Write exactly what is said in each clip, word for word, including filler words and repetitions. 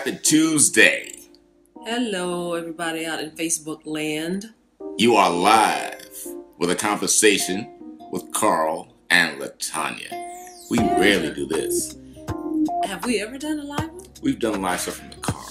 Happy Tuesday. Hello, everybody out in Facebook land. You are live with a conversation with Carl and Latanya. We yeah. rarely do this. Have we ever done a live one? We've done live stuff from the car.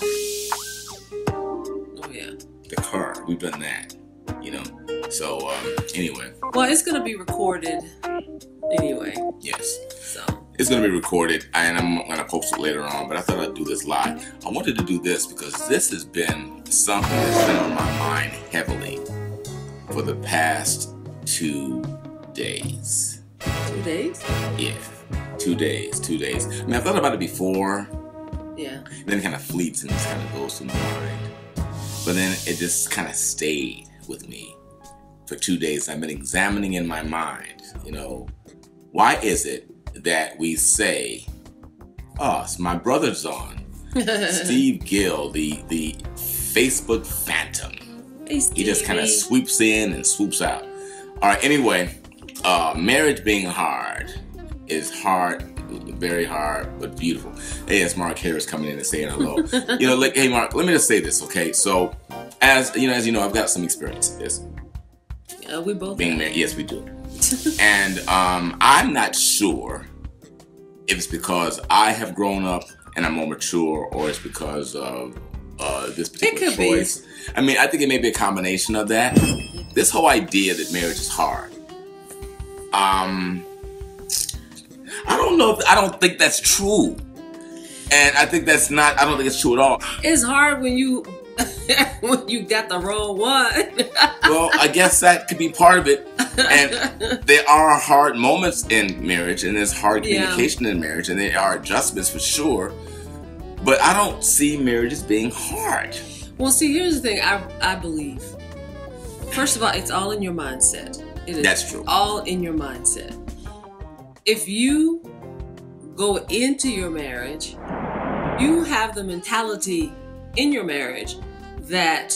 Oh, yeah. The car. We've done that, you know. So, um, anyway. Well, it's going to be recorded anyway. Yes. So. It's going to be recorded, and I'm going to post it later on, but I thought I'd do this live. I wanted to do this because this has been something that's been on my mind heavily for the past two days. Two days? Yeah, two days, two days. I mean, I thought about it before. Yeah. And then it kind of fleets and just kind of goes to my mind. But then it just kind of stayed with me for two days. I've been examining in my mind, you know, why is it that we say, oh, it's my brother's on. Steve Gill, the the Facebook phantom. Hey, he just kind of swoops in and swoops out. All right, anyway, uh, marriage being hard is hard, very hard, but beautiful. Hey, it's Mark Harris coming in and saying hello. you know, like, hey, Mark, let me just say this, okay? So, as you know, as you know, I've got some experience in this. Uh, we both being married. Yes, we do. And um, I'm not sure if it's because I have grown up and I'm more mature, or it's because of uh, this particular it could choice. Be. I mean, I think it may be a combination of that. This whole idea that marriage is hard. Um, I don't know if I don't think that's true, and I think that's not. I don't think it's true at all. It's hard when you when you got the wrong one. Well, I guess that could be part of it. And there are hard moments in marriage, and there's hard communication yeah. in marriage, and there are adjustments for sure. But I don't see marriage as being hard. Well, see, here's the thing. I I believe. First of all, it's all in your mindset. It is That's true. All in your mindset. If you go into your marriage, you have the mentality in your marriage that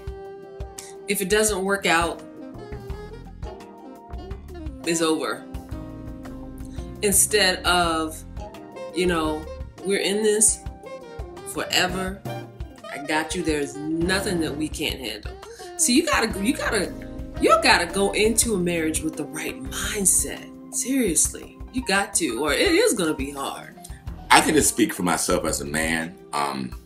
if it doesn't work out, it's over. Instead of, you know, we're in this forever. I got you. There's nothing that we can't handle. So you gotta, you gotta, you gotta go into a marriage with the right mindset. Seriously, you got to, or it is gonna be hard. I can just speak for myself as a man. Um,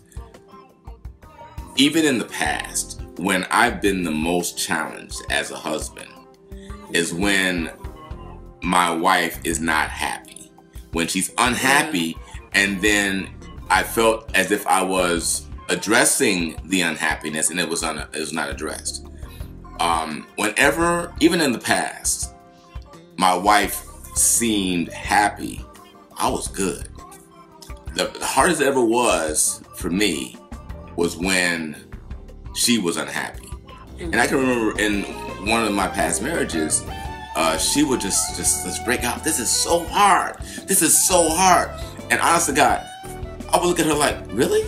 even in the past, when I've been the most challenged as a husband, is when my wife is not happy. When she's unhappy, yeah. and then I felt as if I was addressing the unhappiness, and it was, un- it was not addressed. Um, whenever, even in the past, my wife seemed happy, I was good. The, the hardest it ever was for me was when she was unhappy. Mm-hmm. And I can remember in one of my past marriages, uh, she would just, just, just break out, this is so hard. This is so hard. And honest to God, I would look at her like, really?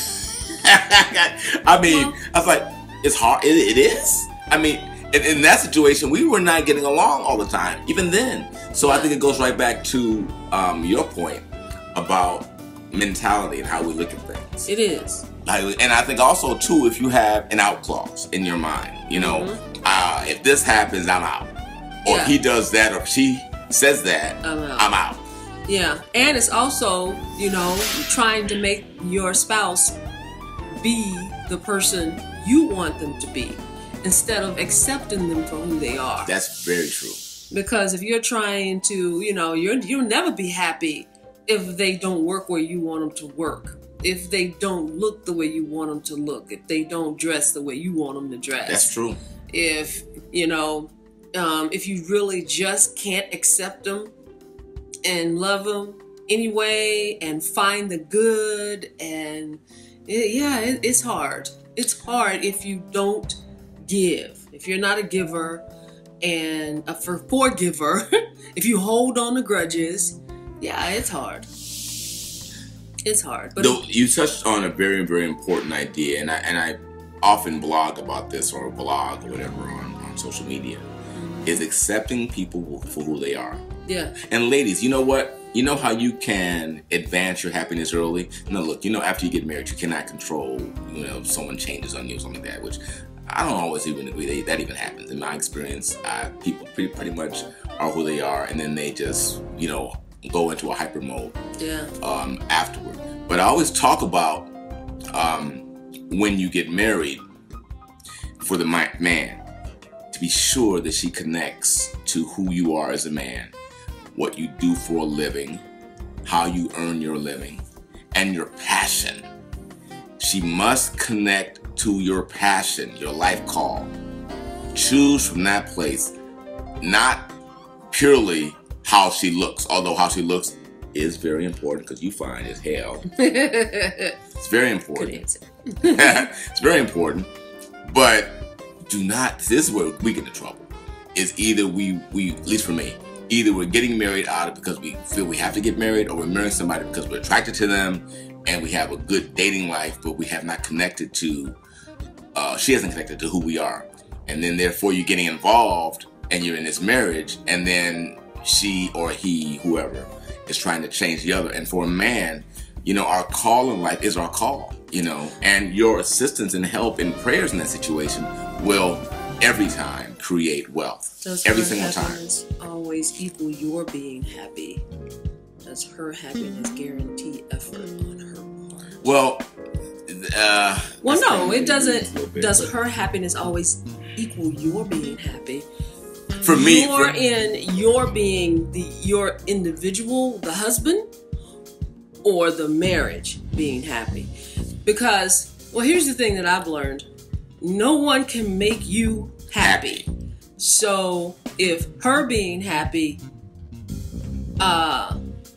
I mean, well, I was like, it's hard. It, it is? I mean, in, in that situation, we were not getting along all the time, even then. So I think it goes right back to um, your point about mentality and how we look at things. It is. And I think also, too, if you have an out clause in your mind, you know, mm-hmm. uh, if this happens, I'm out. Or yeah. if he does that, or if she says that, I'm out. I'm out. Yeah. And it's also, you know, trying to make your spouse be the person you want them to be, instead of accepting them for who they are. That's very true. Because if you're trying to, you know, you're, you'll never be happy if they don't work where you want them to work. If they don't look the way you want them to look. If they don't dress the way you want them to dress. That's true. If, you know, um, if you really just can't accept them and love them anyway and find the good, and it, yeah, it, it's hard. It's hard if you don't give. If you're not a giver and a for forgiver, if you hold on to grudges, yeah, it's hard. It's hard. But Though you touched on a very, very important idea, and I and I often blog about this, or blog or whatever on, on social media, mm-hmm. is accepting people for who they are. Yeah. And ladies, you know what? you know how you can advance your happiness early? No, look, you know, after you get married, you cannot control, you know, if someone changes on you or something like that, which I don't always even agree that that even happens. In my experience, uh, people pretty, pretty much are who they are, and then they just, you know, go into a hyper mode yeah. um, afterward. But I always talk about um, when you get married, for the man, to be sure that she connects to who you are as a man, what you do for a living, how you earn your living, and your passion. She must connect to your passion, your life call. Choose from that place, not purely how she looks, although how she looks is very important because you fine as hell. It's very important. Good answer. It's very important, but do not, this is where we get into trouble, is either we, we, at least for me, either we're getting married out of because we feel we have to get married, or we're marrying somebody because we're attracted to them and we have a good dating life, but we have not connected to, uh, she hasn't connected to who we are. And then therefore you're getting involved and you're in this marriage, and then she or he, whoever, is trying to change the other. And for a man, you know, our call in life is our call, you know, and your assistance and help and prayers in that situation will every time create wealth. Does every her single time. happiness always equal your being happy? Does her happiness guarantee effort on her part? Well, uh, well, no, it doesn't. Bit, does her happiness always equal your being happy? For me, you're for, in your being the your individual, the husband, or the marriage being happy. Because, well, here's the thing that I've learned. No one can make you happy. happy. So if her being happy, uh,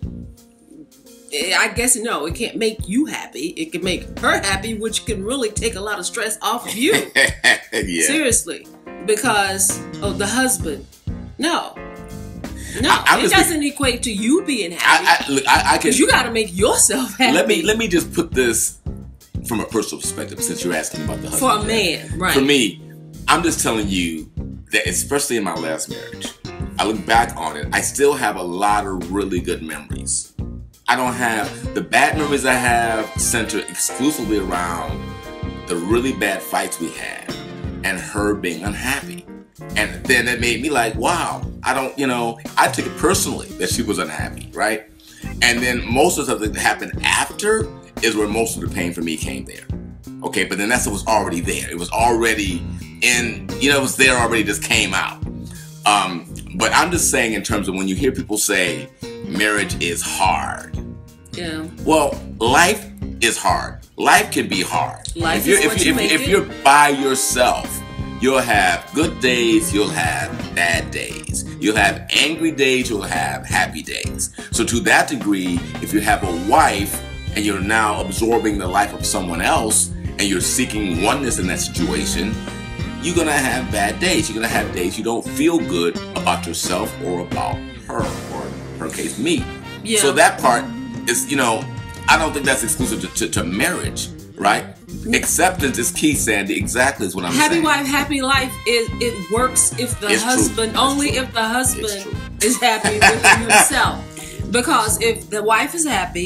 I guess no, it can't make you happy. It can make her happy, which can really take a lot of stress off of you. Yeah. Seriously. Because of the husband. No. No, I, it doesn't thinking, equate to you being happy. I, I, look, I, I can. You got to make yourself happy. Let me let me just put this from a personal perspective, since you're asking about the husband. For a man, right? For me, I'm just telling you that, especially in my last marriage, I look back on it. I still have a lot of really good memories. I don't have the bad memories. I have center exclusively around the really bad fights we had and her being unhappy. And then that made me like, wow, I don't, you know, I took it personally that she was unhappy, right? And then most of the stuff that happened after is where most of the pain for me came there. Okay, but then that's what was already there. It was already in, you know, it was there already, just came out. Um, but I'm just saying in terms of when you hear people say marriage is hard. Yeah. Well, life is hard. Life can be hard. Life if you're, is if, what you, you if, make if it. you're by yourself, you'll have good days, you'll have bad days. You'll have angry days, you'll have happy days. So to that degree, if you have a wife and you're now absorbing the life of someone else and you're seeking oneness in that situation, you're going to have bad days. You're going to have days you don't feel good about yourself or about her, or in her case, me. Yeah. So that part is, you know, I don't think that's exclusive to, to, to marriage, right? Acceptance is key, Sandy. Exactly is what I'm happy saying. Happy wife, happy life. It it works if the it's husband, true. only it's if the husband it's is happy with himself. Because if the wife is happy,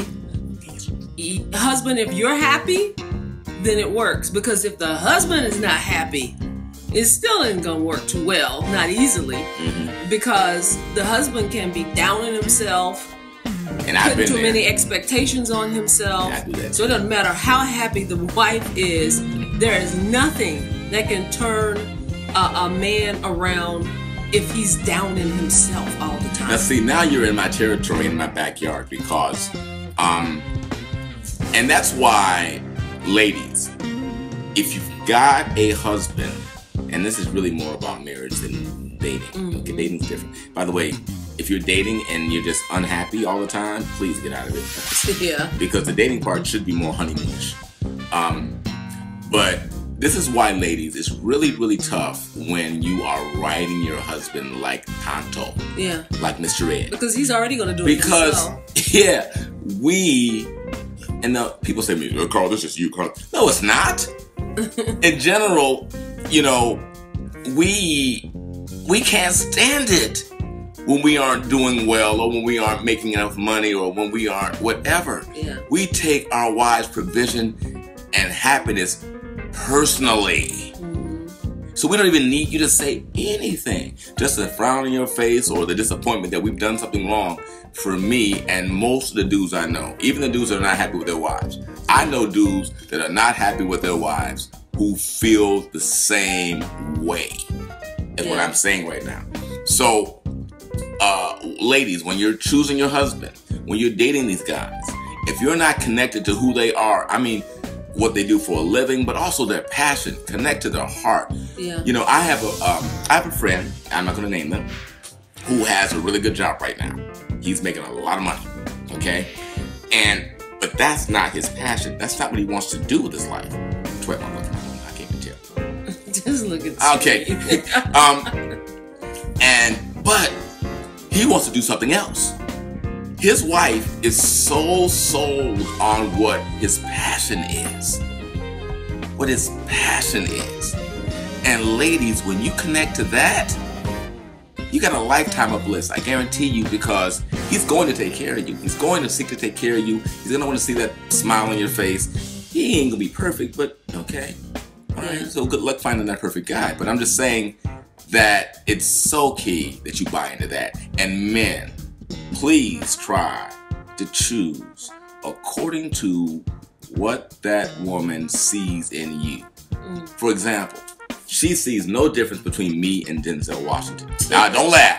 husband, if you're happy, then it works. Because if the husband is not happy, it still ain't gonna work too well, not easily. Mm-hmm. Because the husband can be down on himself, and I've been too there. many expectations on himself. So it doesn't matter how happy the wife is, there is nothing that can turn a, a man around if he's down in himself all the time. Now see, now you're in my territory, in my backyard, because um and that's why, ladies, if you've got a husband, and this is really more about marriage than dating. Mm-hmm. Okay, dating's different. By the way, if you're dating and you're just unhappy all the time, please get out of it. Yeah. Because the dating part should be more honeymoonish. Um, but this is why, ladies, it's really, really tough when you are riding your husband like Tonto. Yeah. Like Mister Ed. Because he's already going to do because, it Because, yeah, we, and now people say to me, oh, Carl, this is you, Carl. No, it's not. In general, you know, we, we can't stand it when we aren't doing well, or when we aren't making enough money, or when we aren't whatever. Yeah. We take our wives' provision and happiness personally. So we don't even need you to say anything. Just a frown on your face or the disappointment that we've done something wrong. For me and most of the dudes I know, even the dudes that are not happy with their wives, I know dudes that are not happy with their wives who feel the same way as Yeah. what I'm saying right now. So, uh, ladies, when you're choosing your husband, when you're dating these guys, if you're not connected to who they are, I mean, what they do for a living, but also their passion, connect to their heart. Yeah. You know, I have a, um, I have a friend, I'm not going to name them, who has a really good job right now. He's making a lot of money, okay? And, but that's not his passion. That's not what he wants to do with his life. twelve, I'm looking, I can't even tell. Just look at Okay. um, and, but he wants to do something else. His wife is so sold on what his passion is. What his passion is. And ladies, when you connect to that, you got a lifetime of bliss. I guarantee you, because he's going to take care of you. He's going to seek to take care of you. He's going to want to see that smile on your face. He ain't going to be perfect, but okay. All right. Yeah. So good luck finding that perfect guy. But I'm just saying that it's so key that you buy into that. And men, please try to choose according to what that woman sees in you. Mm. For example, she sees no difference between me and Denzel Washington. Now, don't laugh.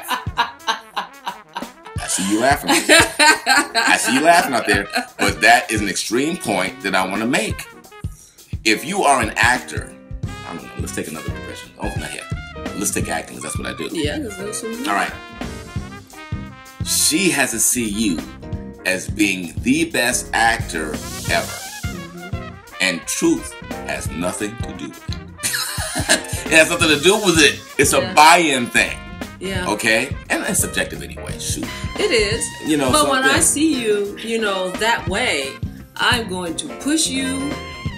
I see you laughing. I see you laughing out there. But that is an extreme point that I want to make. If you are an actor, I don't know, let's take another profession. Oh, not yet. Let's take acting, because that's what I do. Yeah, that's what we do. All right. She has to see you as being the best actor ever. Mm-hmm. And truth has nothing to do with it. It has nothing to do with it. It's a Yeah. buy-in thing. Yeah. Okay? And it's subjective anyway. Shoot. It is. You know, but so when yeah. I see you, you know, that way, I'm going to push you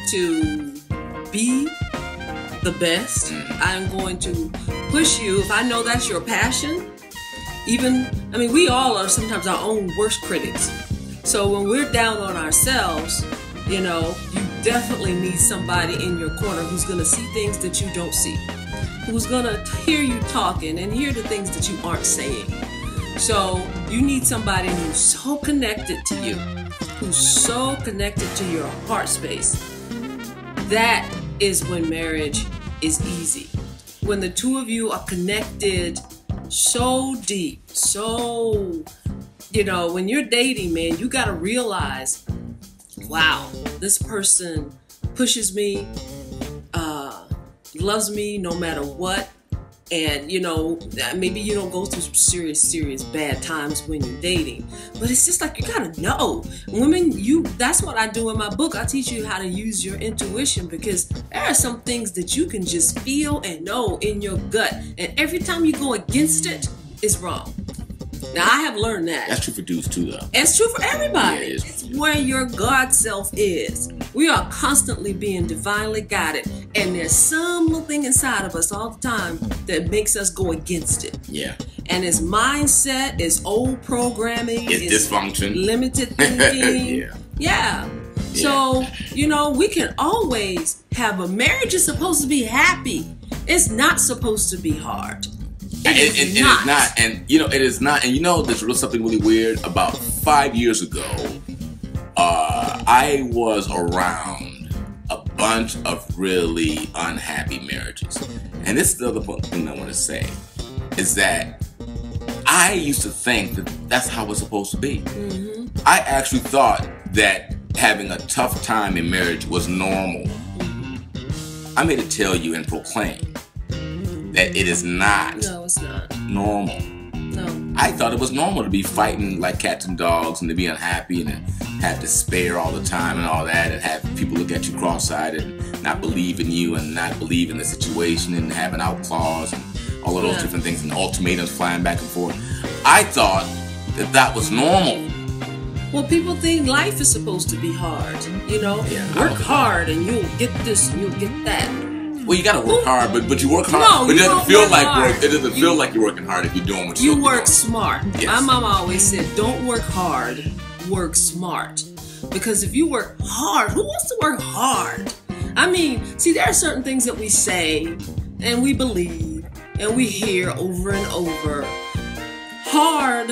to be the best. Mm-hmm. I'm going to push you if I know that's your passion. Even, I mean, we all are sometimes our own worst critics. So when we're down on ourselves, you know, you definitely need somebody in your corner who's going to see things that you don't see, who's going to hear you talking and hear the things that you aren't saying. So you need somebody who's so connected to you, who's so connected to your heart space. That is when marriage is easy. When the two of you are connected so deep, so, you know, when you're dating, man, you got to realize, wow, this person pushes me, uh, loves me no matter what. And, you know, maybe you don't go through some serious, serious bad times when you're dating, but it's just like, you gotta know. Women, you, that's what I do in my book. I teach you how to use your intuition, because there are some things that you can just feel and know in your gut. And every time you go against it, it's wrong. Now, I have learned that. That's true for dudes too, though. It's true for everybody. Yeah, it is. It's where your God self is. We are constantly being divinely guided, and there's some little thing inside of us all the time that makes us go against it. Yeah. And it's mindset, it's old programming, It's dysfunction. limited thinking. Yeah. Yeah. So, you know, we can always have a marriage is supposed to be happy. It's not supposed to be hard. It And, is and, and not. it's not, and you know, it is not, and you know, there's real something really weird. About five years ago, uh, I was around a bunch of really unhappy marriages, and this is the other point- thing I want to say is that I used to think that that's how it's supposed to be. Mm-hmm. I actually thought that having a tough time in marriage was normal. I'm here to tell you and proclaim that it is not No, it's not. normal. No. I thought it was normal to be fighting like cats and dogs and to be unhappy and to have despair all the time and all that, and have people look at you cross-eyed and not believe in you and not believe in the situation and having outlaws and all of those Yeah. different things and ultimatums flying back and forth. I thought that that was normal. Well, people think life is supposed to be hard. You know, Yeah, I work don't- hard and you'll get this and you'll get that. Well, you gotta work hard, but but you work hard. No, but it you doesn't don't feel work like hard. work. It doesn't You- feel like you're working hard if you're doing what You you're work doing. smart. Yes. My mama always said, don't work hard, work smart. Because if you work hard, who wants to work hard? I mean, see, there are certain things that we say and we believe and we hear over and over. Hard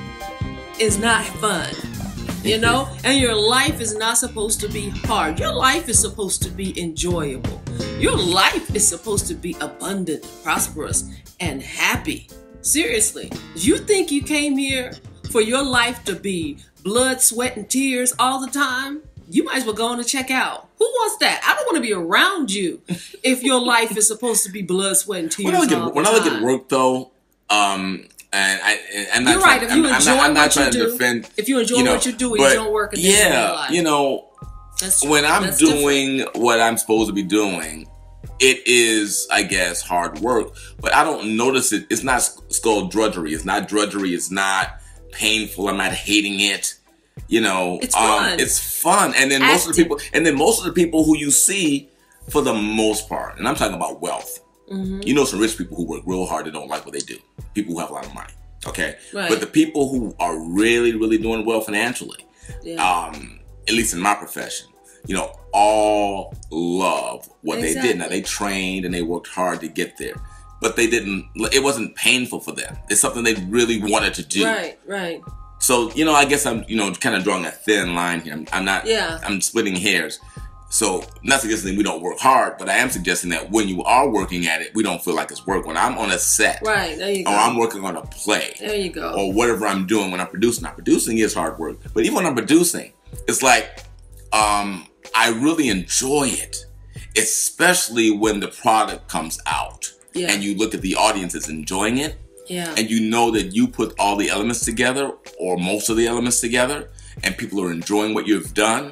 is not fun, you know? And your life is not supposed to be hard. Your life is supposed to be enjoyable. Your life is supposed to be abundant, prosperous, and happy. Seriously, you think you came here for your life to be blood, sweat, and tears all the time? You might as well go on and check out. Who wants that? I don't want to be around you if your life is supposed to be blood, sweat, and tears When I look all at when the I look time. at work though, um, and I, and I'm not You're trying, right. If I'm, you I'm enjoy not, I'm not what you trying to do, defend. if you enjoy you know, what you do, and but you don't work at the end of your yeah, life. you know, That's, when I'm that's doing what I'm supposed to be doing, it is, I guess, hard work. But I don't notice it. It's not skull drudgery. It's not drudgery. It's not painful. I'm not hating it. You know, It's um, fun. it's fun. And then most of the Active. people, and then most of the people who you see, for the most part, and I'm talking about wealth. Mm-hmm. You know, some rich people who work real hard that don't like what they do. People who have a lot of money. Okay, Right. but the people who are really, really doing well financially, Yeah. um, at least in my profession, you know, all love what they did. Now Exactly. they trained and they worked hard to get there, but they didn't. It wasn't painful for them. It's something they really wanted to do. Right, right. So you know, I guess I'm, you know, kind of drawing a thin line here. I'm, I'm not. Yeah. I'm splitting hairs. So not suggesting we don't work hard, but I am suggesting that when you are working at it, we don't feel like it's work. When I'm on a set, Right, there you go. or I'm working on a play, There you go. or whatever I'm doing when I'm producing. Now, producing is hard work, but even when I'm producing, it's like um, I really enjoy it, especially when the product comes out Yeah. and you look at the audience that's enjoying it, Yeah. and you know that you put all the elements together, or most of the elements together, and people are enjoying what you've done.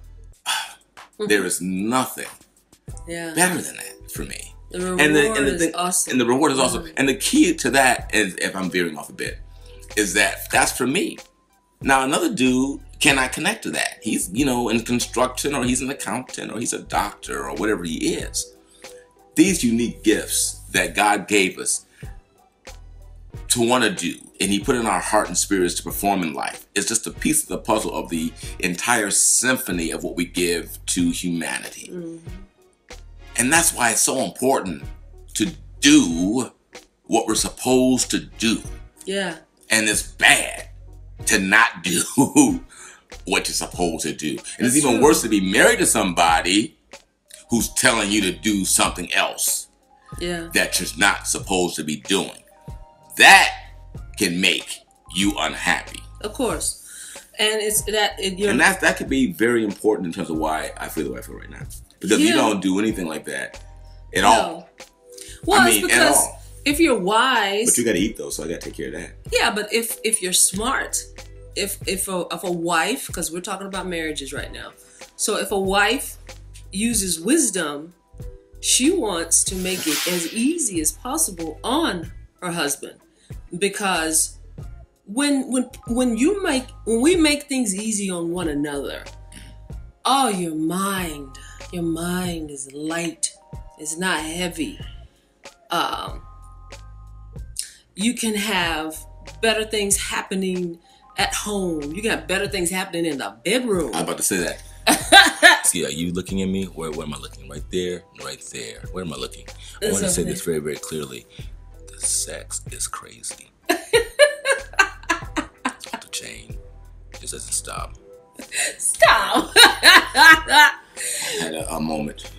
There is nothing Yeah. better than that for me. The reward And the, and the is thing, awesome. and the reward is also, Mhm. and the key to that is, if I'm veering off a bit, is that that's for me. Now another dude cannot connect to that. He's, you know, in construction, or he's an accountant, or he's a doctor, or whatever he is. These unique gifts that God gave us to want to do, and He put in our heart and spirits to perform in life, is just a piece of the puzzle of the entire symphony of what we give to humanity. Mhm. And that's why it's so important to do what we're supposed to do. Yeah. And it's bad to not do what you're supposed to do. And That's it's even true. worse to be married to somebody who's telling you to do something else Yeah. that you're not supposed to be doing. That can make you unhappy. Of course. And it's that it, you're And that that could be very important in terms of why I feel the way I feel right now. Because you Yeah. don't do anything like that at no. all. Well, I mean, it's at because all. if you're wise, But you got to eat though, so I got to take care of that. yeah. But if if you're smart, if if a if a wife, because we're talking about marriages right now, so if a wife uses wisdom, she wants to make it as easy as possible on her husband, because when when when you make when we make things easy on one another, oh, your mind your mind is light, it's not heavy. Um, you can have better things happening at home. You got better things happening in the bedroom. I'm about to say that. See, are you looking at me? Where, where am I looking? Right there, right there. Where am I looking? I It's want to say okay. this very, very clearly. The sex is crazy. The chain just doesn't stop. Stop. I had a, a moment.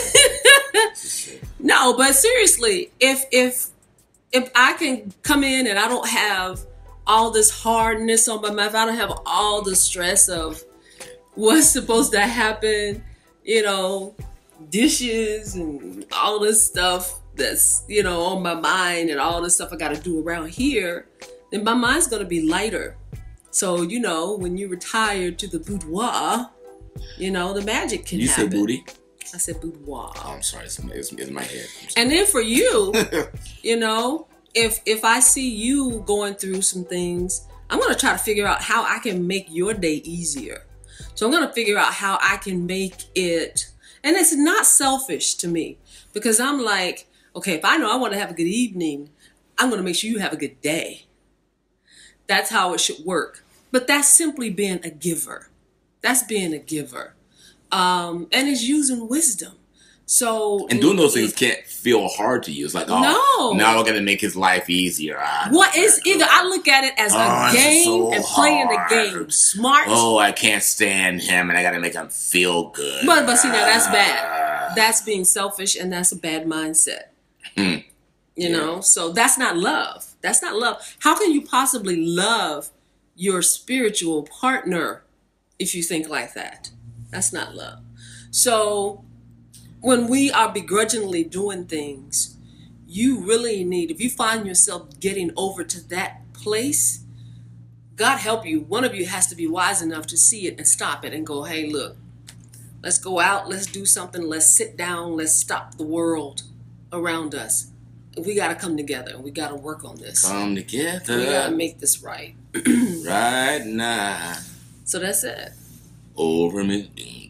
No, but seriously, if if if I can come in and I don't have all this hardness on my mouth, I don't have all the stress of what's supposed to happen, you know, dishes and all this stuff that's, you know, on my mind, and all this stuff I got to do around here, then my mind's going to be lighter. So, you know, when you retire to the boudoir, you know, the magic can You happen. say booty? I said boudoir. Oh, I'm sorry. It's, it's, it's my head. I'm sorry. And then for you, you know, if if I see you going through some things, I'm going to try to figure out how I can make your day easier. So I'm going to figure out how I can make it, and it's not selfish to me, Because I'm like, okay, if I know I want to have a good evening, I'm going to make sure you have a good day. That's how it should work. But that's simply being a giver. That's being a giver. Um, and it's using wisdom. So and doing those things can't feel hard to you. It's like, oh, no. Now we're gonna make his life easier. Ah, what is either? I look at it as oh, a game so and playing the game smart. Oh, I can't stand him, and I gotta make him feel good. But but see, now that's bad. That's being selfish, and that's a bad mindset. Hmm. You yeah. know, so that's not love. That's not love. How can you possibly love your spiritual partner if you think like that? That's not love. So when we are begrudgingly doing things, you really need, if you find yourself getting over to that place, God help you. One of you has to be wise enough to see it and stop it and go, hey, look, let's go out. Let's do something. Let's sit down. Let's stop the world around us. We got to come together. We got to work on this. Come together. We got to make this right. Right now. So that's it. Over me.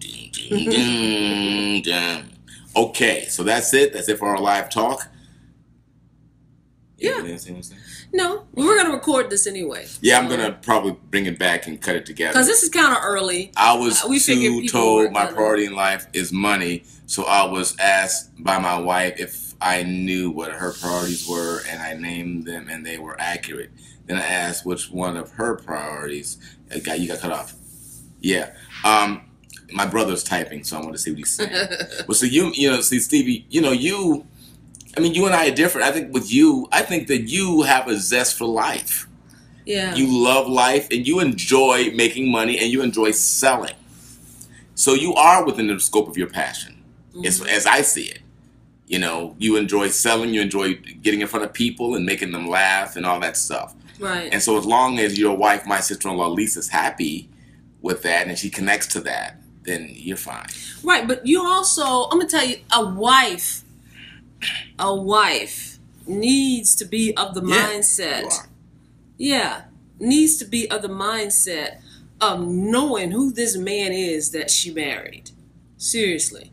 Okay, so that's it. That's it for our live talk. Yeah. No, we're going to record this anyway. Yeah, I'm going to probably bring it back and cut it together. Because this is kind of early. I was uh, we too told my priority in life is money. So I was asked by my wife if I knew what her priorities were, and I named them, and they were accurate. Then I asked which one of her priorities. You got, you got cut off. Yeah. Um... My brother's typing, so I want to see what he's saying. Well, so you, you know, see, Stevie, you know, you, I mean, you and I are different. I think with you, I think that you have a zest for life. Yeah. You love life, and you enjoy making money, and you enjoy selling. So you are within the scope of your passion, mm-hmm. as, as I see it. You know, you enjoy selling, you enjoy getting in front of people and making them laugh and all that stuff. Right. And so as long as your wife, my sister-in-law, Lisa's happy with that, and she connects to that, then you're fine. Right, but you also, I'm going to tell you, a wife, a wife needs to be of the yeah, mindset. Yeah, needs to be of the mindset of knowing who this man is that she married. Seriously.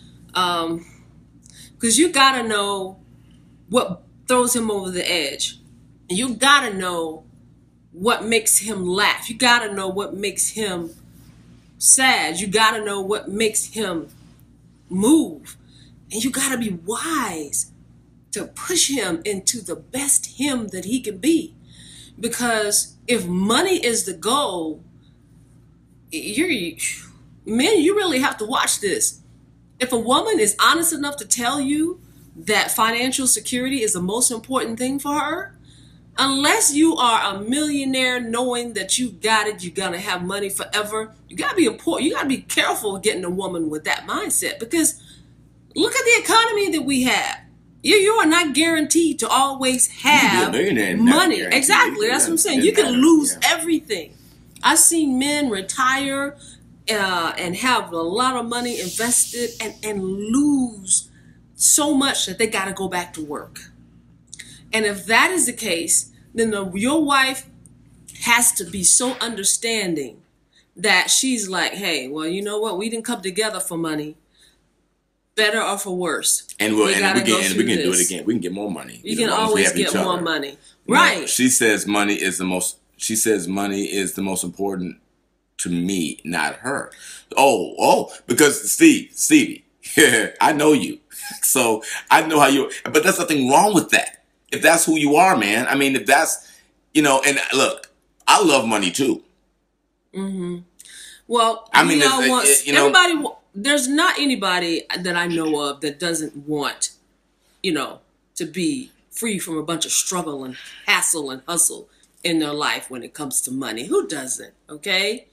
Um, because you got to know what throws him over the edge. And you got to know what makes him laugh. You got to know what makes him sad. You got to know what makes him move. And you got to be wise to push him into the best him that he can be. Because if money is the goal, you're, men, you really have to watch this. If a woman is honest enough to tell you that financial security is the most important thing for her, unless you are a millionaire knowing that you got it, you're going to have money forever, you got to be important. You got to be careful getting a woman with that mindset, because look at the economy that we have. You, you are not guaranteed to always have money. Exactly. That's what I'm saying. You can lose yeah. everything. I've seen men retire uh, and have a lot of money invested and, and lose so much that they got to go back to work. And if that is the case, then the, your wife has to be so understanding that she's like, hey, well, you know what? We didn't come together for money. Better or for worse. And, we'll, we and, we can, and we can do it again. We can get more money. You, you can always get more other. money. Right. No, she says money is the most, she says money is the most important to me, not her. Oh, oh, because Steve, Stevie, I know you. So I know how you, but there's nothing wrong with that. If that's who you are, man. I mean, if that's, you know, and look, I love money too. Mm-hmm. Well, I mean, you know, once, you know everybody, there's not anybody that I know of that doesn't want, you know, to be free from a bunch of struggle and hassle and hustle in their life when it comes to money. Who doesn't? Okay.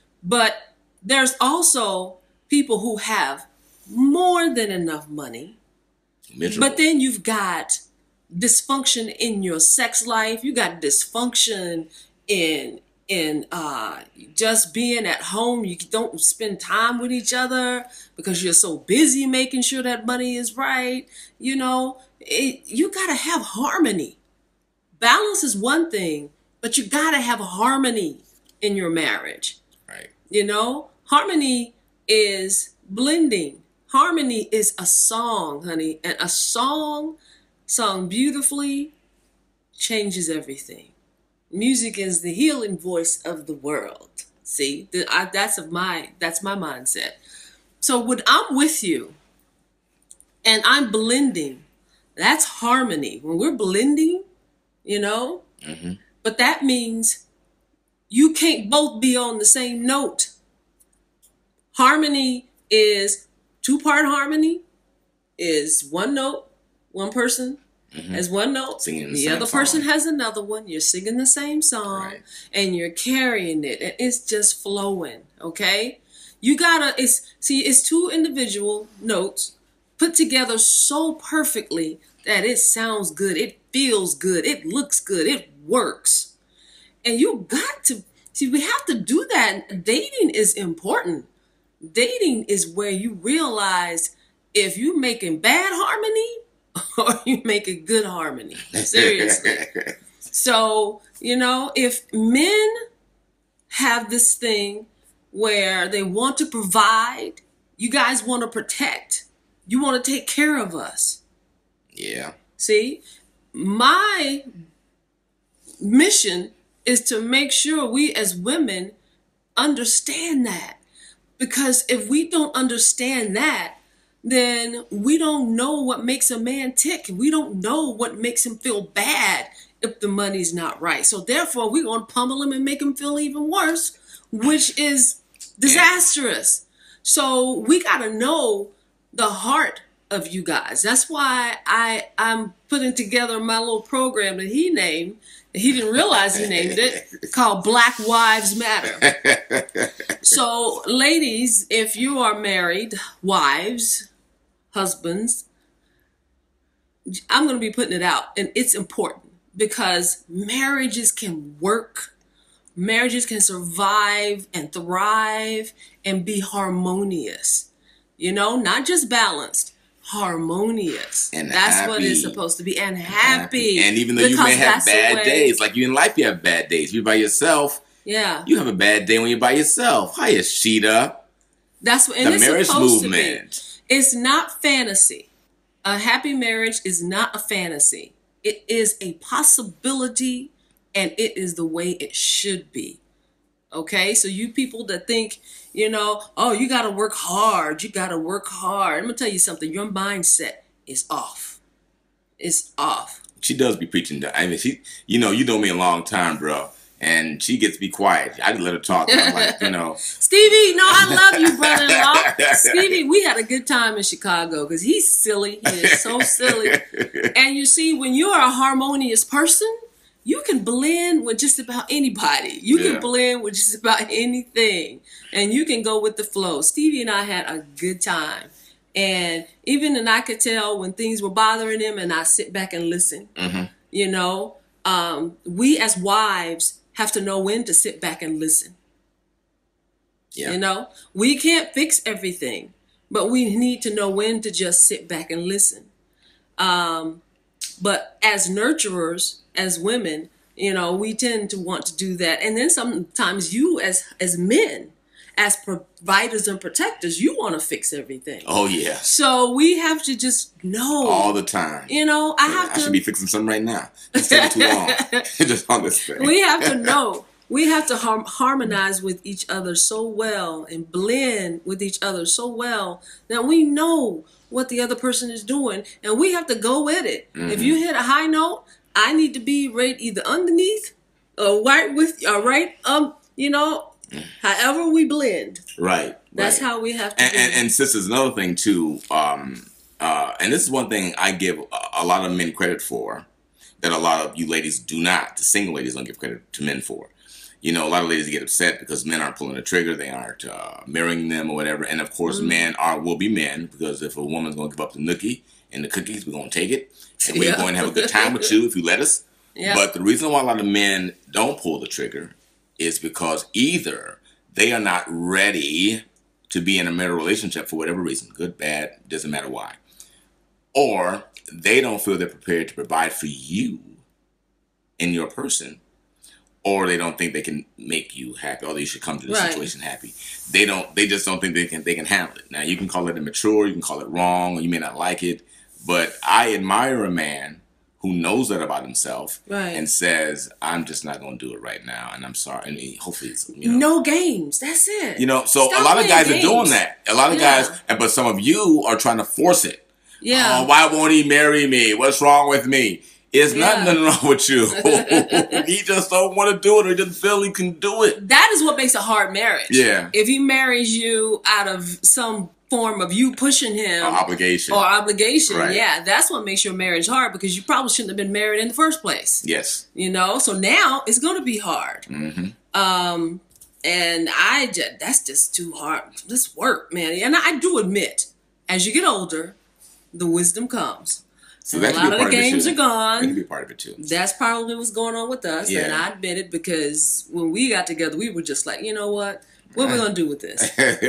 But there's also people who have more than enough money, Miserable. But then you've got dysfunction in your sex life. You got dysfunction in in uh, just being at home. You don't spend time with each other because you're so busy making sure that money is right. You know, it, you got to have harmony. Balance is one thing, but you got to have harmony in your marriage. Right. You know, harmony is blending. Harmony is a song, honey, and a song sung beautifully changes everything. Music is the healing voice of the world. See, the, I, that's of my that's my mindset. So when I'm with you and I'm blending, that's harmony. When we're blending, you know, Mm-hmm. but that means you can't both be on the same note. Harmony is two-part harmony is one note, one person Mm-hmm. has one note, Singing the the same other person song. has another one. You're singing the same song, Right. and you're carrying it, and it's just flowing. Okay, you gotta. It's see, it's two individual notes put together so perfectly that it sounds good, it feels good, it looks good, it works, and you got to see. We have to do that. Dating is important. Dating is where you realize if you're making bad harmony or you make a good harmony. Seriously. So, you know, if men have this thing where they want to provide, you guys want to protect, you want to take care of us. Yeah. See, my mission is to make sure we as women understand that. Because if we don't understand that, then we don't know what makes a man tick. We don't know what makes him feel bad if the money's not right. So therefore, we're going to pummel him and make him feel even worse, which is disastrous. So we got to know the heart of you guys. That's why I, I'm putting together my little program that he named. He didn't realize he named it, called Black Wives Matter. So, ladies, if you are married, wives, husbands, I'm going to be putting it out, and it's important because marriages can work, marriages can survive and thrive and be harmonious. You know, not just balanced, harmonious. And that's happy. What it's supposed to be, and happy. And even though you because may have that's the bad way- days, like you in life, you have bad days. You're by yourself. Yeah, You have a bad day when you're by yourself. Hiya, Sheeta. that's what. And The it's marriage supposed movement. to be. It's not fantasy. A happy marriage is not a fantasy. It is a possibility, and it is the way it should be. Okay, so you people that think, you know, oh, you got to work hard. You got to work hard. I'm gonna tell you something. Your mindset is off. It's off. She does be preaching. To, I mean, she, you know, you know me a long time, bro. And she gets to be quiet. I just let her talk. And I'm like, you know. Stevie, no, I love you, brother-in-law. Stevie, we had a good time in Chicago because he's silly. He is so silly. And you see, when you're a harmonious person, you can blend with just about anybody. You Yeah. can blend with just about anything. And you can go with the flow. Stevie and I had a good time. And even and I could tell when things were bothering him, and I sit back and listen. Mm-hmm. You know, um, we as wives have to know when to sit back and listen. Yeah. You know, we can't fix everything, but we need to know when to just sit back and listen. Um, but as nurturers, as women, you know, we tend to want to do that. And then sometimes you as as men, as providers and protectors, you want to fix everything. Oh, yeah. So we have to just know. All the time. You know, I have I to. should be fixing something right now. It's taking too long. Just on this thing. We have to know. We have to har- harmonize with each other so well and blend with each other so well that we know what the other person is doing, and we have to go with it. Mm-hmm. If you hit a high note, I need to be right either underneath or right with, or right um, you know, however we blend. Right. That's right. how we have to. And, do and, it. and sisters, another thing too, um, uh, and this is one thing I give a, a lot of men credit for that a lot of you ladies do not. The single ladies don't give credit to men for. You know, a lot of ladies get upset because men aren't pulling the trigger, they aren't uh, marrying them or whatever. And of course, mm-hmm. men are will be men, because if a woman's going to give up the nookie and the cookies, we're going to take it, and we're Yeah. going to have a good time with you if you let us. Yeah. But the reason why a lot of men don't pull the trigger is because either they are not ready to be in a marital relationship for whatever reason, good, bad, doesn't matter why, or they don't feel they're prepared to provide for you in your person, or they don't think they can make you happy, or you should come to the Right. situation happy. They don't. They just don't think they can. They can handle it. Now you can call it immature, you can call it wrong, or you may not like it. But I admire a man who knows that about himself Right. and says, "I'm just not going to do it right now," and I'm sorry. And he, hopefully, it's, you know, No games. That's it. you know. So Stop a lot of playing guys games. are doing that. A lot of Yeah. guys, and but some of you are trying to force it. Yeah. Oh, why won't he marry me? What's wrong with me? It's Yeah. nothing wrong with you. He just don't want to do it, or he doesn't feel he can do it. That is what makes a hard marriage. Yeah. If he marries you out of some form of you pushing him Or obligation. or obligation, Right. yeah, that's what makes your marriage hard, because you probably shouldn't have been married in the first place. Yes. You know, so now it's going to be hard. Mm-hmm. Um, and I just, that's just too hard. This work, man. And I do admit, as you get older, the wisdom comes. So And that a can be lot a of part the of it games too. are That can gone. be a part of it too. That's probably what's going on with us. Yeah. And I admit it, because when we got together, we were just like, you know what? What are we going to do with this?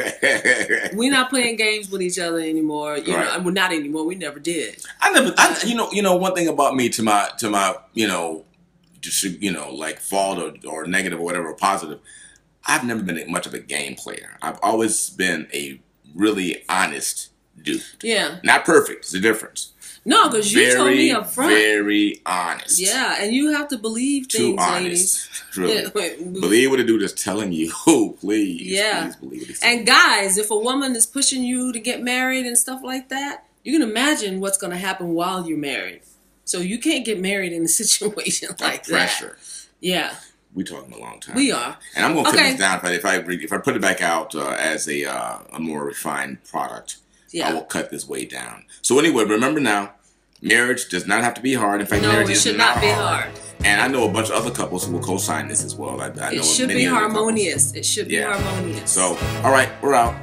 We're not playing games with each other anymore. You Right. know, well, not anymore. We never did. I never, I, you know, you know, one thing about me to my, to my, you know, just, you know, like fault or, or negative or whatever, or positive. I've never been much of a game player. I've always been a really honest dude. Yeah. Not perfect. It's a difference. No, because you told me up front. Very honest. Yeah, and you have to believe Too things, ladies. honest. Really. Yeah, wait, Believe what a dude is telling you. Please. Yeah. Please believe what he's saying. And guys, if a woman is pushing you to get married and stuff like that, you can imagine what's going to happen while you're married. So you can't get married in a situation like that. Pressure. Yeah, We talking a long time. we are. And I'm going to put Okay. this down. If I, if I if I put it back out uh, as a uh, a more refined product, I Yeah. will cut this way down. So anyway, remember now, marriage does not have to be hard. In fact, No, marriage it is should not not be hard. hard. And I know a bunch of other couples who will co-sign this as well. I, I know It should many be other couples. harmonious. It should be Yeah. harmonious. So, all right, we're out.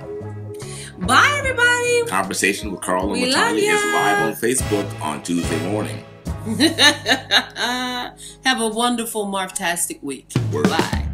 Bye, everybody. Conversation with Carl and We love Latanya ya. is live on Facebook on Tuesday morning. Have a wonderful, Marftastic week. Word. Bye.